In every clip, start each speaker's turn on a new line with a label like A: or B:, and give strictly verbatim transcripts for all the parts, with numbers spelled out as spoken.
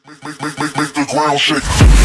A: Make, make, make, make the ground shake.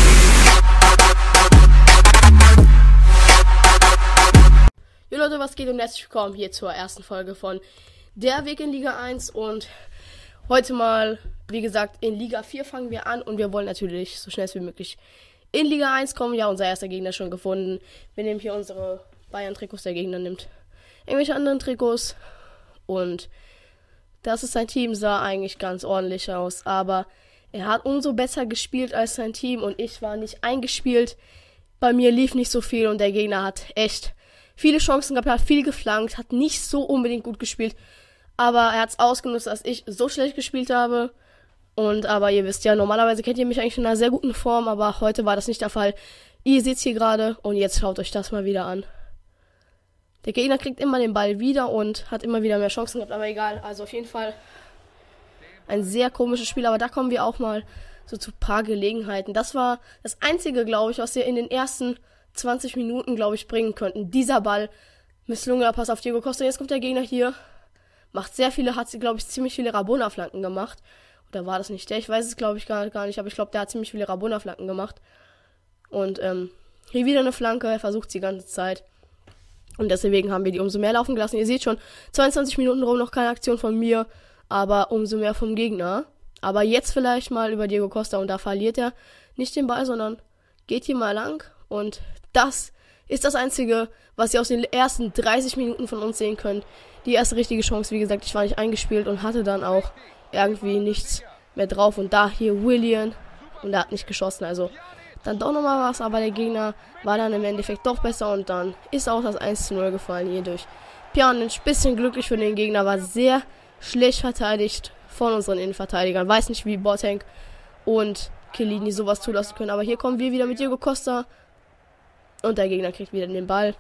B: Jo Leute, was geht und herzlich willkommen hier zur ersten Folge von Der Weg in Liga eins und heute mal, wie gesagt, in Liga vier fangen wir an und wir wollen natürlich so schnell wie möglich in Liga eins kommen. Ja, unser erster Gegner schon gefunden. Wir nehmen hier unsere Bayern-Trikots, der Gegner nimmt irgendwelche anderen Trikots und das ist sein Team, sah eigentlich ganz ordentlich aus, aber er hat umso besser gespielt als sein Team und ich war nicht eingespielt. Bei mir lief nicht so viel und der Gegner hat echt viele Chancen gehabt, hat viel geflankt, hat nicht so unbedingt gut gespielt, aber er hat es ausgenutzt, dass ich so schlecht gespielt habe. Und aber ihr wisst ja, normalerweise kennt ihr mich eigentlich in einer sehr guten Form, aber heute war das nicht der Fall. Ihr seht's hier gerade und jetzt schaut euch das mal wieder an. Der Gegner kriegt immer den Ball wieder und hat immer wieder mehr Chancen gehabt, aber egal. Also auf jeden Fall ein sehr komisches Spiel, aber da kommen wir auch mal so zu ein paar Gelegenheiten. Das war das Einzige, glaube ich, was wir in den ersten zwanzig Minuten, glaube ich, bringen könnten. Dieser Ball, misslungener Pass auf Diego Costa. Jetzt kommt der Gegner hier, macht sehr viele, hat sie, glaube ich, ziemlich viele Rabona-Flanken gemacht. Oder war das nicht der? Ich weiß es, glaube ich, gar, gar nicht, aber ich glaube, der hat ziemlich viele Rabona-Flanken gemacht. Und ähm, hier wieder eine Flanke, er versucht die ganze Zeit. Und deswegen haben wir die umso mehr laufen gelassen. Ihr seht schon, zweiundzwanzig Minuten rum, noch keine Aktion von mir, aber umso mehr vom Gegner. Aber jetzt vielleicht mal über Diego Costa und da verliert er nicht den Ball, sondern geht hier mal lang. Und das ist das Einzige, was ihr aus den ersten dreißig Minuten von uns sehen könnt. Die erste richtige Chance, wie gesagt, ich war nicht eingespielt und hatte dann auch irgendwie nichts mehr drauf. Und da hier Willian und er hat nicht geschossen, also dann doch nochmal was, aber der Gegner war dann im Endeffekt doch besser und dann ist auch das eins zu null gefallen hier durch Pjanic. Bisschen glücklich für den Gegner, war sehr schlecht verteidigt von unseren Innenverteidigern. Weiß nicht, wie Boateng und Chiellini sowas zulassen können, aber hier kommen wir wieder mit Diego Costa und der Gegner kriegt wieder den Ball.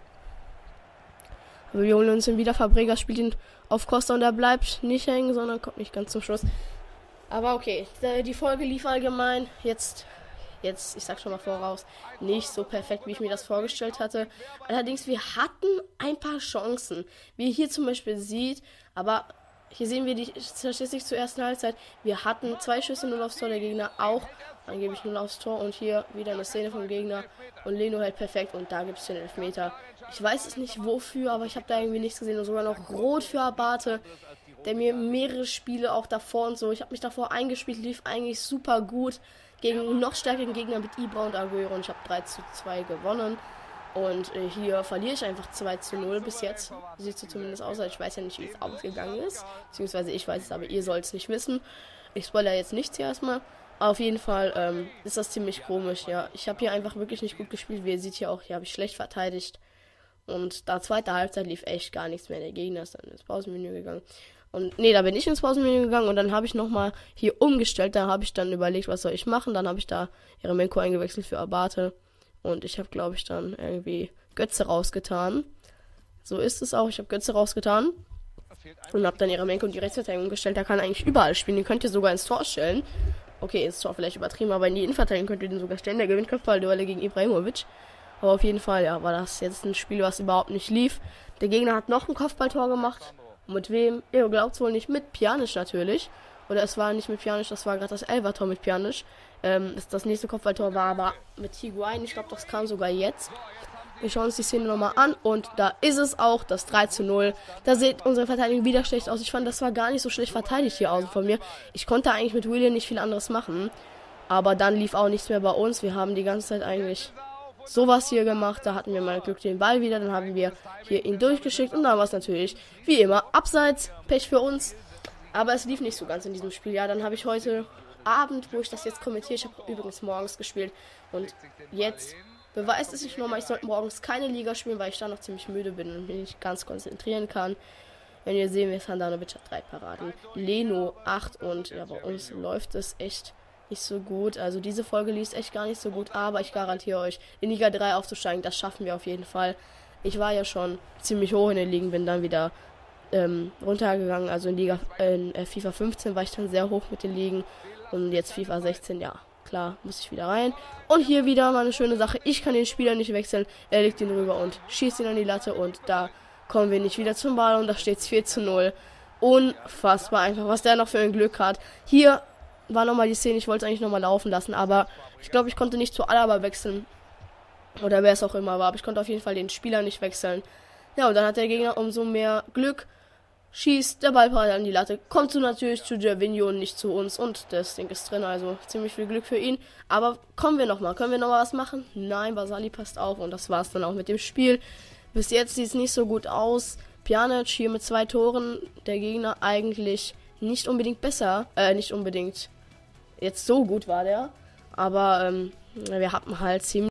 B: Aber wir holen uns ihn wieder, Fabregas spielt ihn auf Costa und er bleibt nicht hängen, sondern kommt nicht ganz zum Schluss. Aber okay, die Folge lief allgemein jetzt Jetzt, ich sag schon mal voraus, nicht so perfekt, wie ich mir das vorgestellt hatte. Allerdings, wir hatten ein paar Chancen. Wie ihr hier zum Beispiel seht, aber hier sehen wir die Statistik zur ersten Halbzeit. Wir hatten zwei Schüsse null aufs Tor, der Gegner auch angeblich null aufs Tor. Und hier wieder eine Szene vom Gegner und Leno hält perfekt und da gibt es den Elfmeter. Ich weiß es nicht wofür, aber ich habe da irgendwie nichts gesehen und sogar noch rot für Abate, der mir mehrere Spiele auch davor und so. Ich habe mich davor eingespielt, lief eigentlich super gut gegen noch stärkeren Gegner mit Ibra und Agüero und ich habe drei zu zwei gewonnen. Und äh, hier verliere ich einfach zwei zu null bis jetzt. Sieht so zumindest aus, ich weiß ja nicht, wie es ausgegangen ist. Beziehungsweise ich weiß es, aber ihr sollt es nicht wissen. Ich spoilere jetzt nichts hier erstmal. Aber auf jeden Fall ähm, ist das ziemlich komisch, ja. Ich habe hier einfach wirklich nicht gut gespielt. Wie ihr seht hier auch, hier habe ich schlecht verteidigt. Und da zweite Halbzeit lief echt gar nichts mehr. Der Gegner ist dann ins Pausenmenü gegangen. Und nee, da bin ich ins Pausenmenü gegangen und dann habe ich nochmal hier umgestellt. Da habe ich dann überlegt, was soll ich machen. Dann habe ich da Eremenko eingewechselt für Abate. Und ich habe, glaube ich, dann irgendwie Götze rausgetan. So ist es auch. Ich habe Götze rausgetan. Und habe dann Eremenko in die Rechtsverteidigung gestellt. Der kann eigentlich überall spielen. Den könnt ihr sogar ins Tor stellen. Okay, ins Tor vielleicht übertrieben, aber in die Innenverteidigung könnt ihr den sogar stellen. Der gewinnt Kopfballduelle gegen Ibrahimovic. Aber auf jeden Fall, ja, war das jetzt ein Spiel, was überhaupt nicht lief. Der Gegner hat noch ein Kopfballtor gemacht. Mit wem? Ihr glaubt wohl nicht, mit Pjanic natürlich. Oder es war nicht mit Pjanic, das war gerade das Elfer-Tor mit Pjanic. Ähm, das, das nächste Kopfballtor war aber mit Higuain. Ich glaube, das kam sogar jetzt. Wir schauen uns die Szene nochmal an und da ist es auch, das drei zu null. Da sieht unsere Verteidigung wieder schlecht aus. Ich fand, das war gar nicht so schlecht verteidigt hier außen von mir. Ich konnte eigentlich mit Willian nicht viel anderes machen. Aber dann lief auch nichts mehr bei uns. Wir haben die ganze Zeit eigentlich sowas hier gemacht, da hatten wir mal Glück den Ball wieder, dann haben wir hier ihn durchgeschickt und dann war es natürlich, wie immer, abseits, Pech für uns, aber es lief nicht so ganz in diesem Spiel. Ja, dann habe ich heute Abend, wo ich das jetzt kommentiere, ich habe übrigens morgens gespielt und jetzt beweist es sich nochmal, ich sollte morgens keine Liga spielen, weil ich da noch ziemlich müde bin und mich nicht ganz konzentrieren kann. Wenn ihr sehen, wir Handanovic hat drei Paraden, Leno acht und ja, bei uns läuft es echt nicht so gut. Also diese Folge lief echt gar nicht so gut, aber ich garantiere euch, in Liga drei aufzusteigen, das schaffen wir auf jeden Fall. Ich war ja schon ziemlich hoch in den Ligen, bin dann wieder ähm, runtergegangen, also in Liga in äh, FIFA fünfzehn war ich dann sehr hoch mit den Ligen und jetzt FIFA sechzehn, ja, klar, muss ich wieder rein. Und hier wieder mal eine schöne Sache, ich kann den Spieler nicht wechseln, er legt ihn rüber und schießt ihn an die Latte und da kommen wir nicht wieder zum Ball und da steht es vier zu null. Unfassbar einfach, was der noch für ein Glück hat. Hier war nochmal die Szene, ich wollte es eigentlich nochmal laufen lassen, aber ich glaube, ich konnte nicht zu Alaba wechseln. Oder wer es auch immer war, aber ich konnte auf jeden Fall den Spieler nicht wechseln. Ja, und dann hat der Gegner umso mehr Glück, schießt, der Ball prallt an die Latte, kommt so natürlich zu Gervinho und nicht zu uns und das Ding ist drin, also ziemlich viel Glück für ihn. Aber kommen wir nochmal, können wir nochmal was machen? Nein, Basali passt auf und das war's dann auch mit dem Spiel. Bis jetzt sieht es nicht so gut aus. Pjanic hier mit zwei Toren, der Gegner eigentlich nicht unbedingt besser, äh, nicht unbedingt jetzt so gut war der, aber ähm, wir hatten halt ziemlich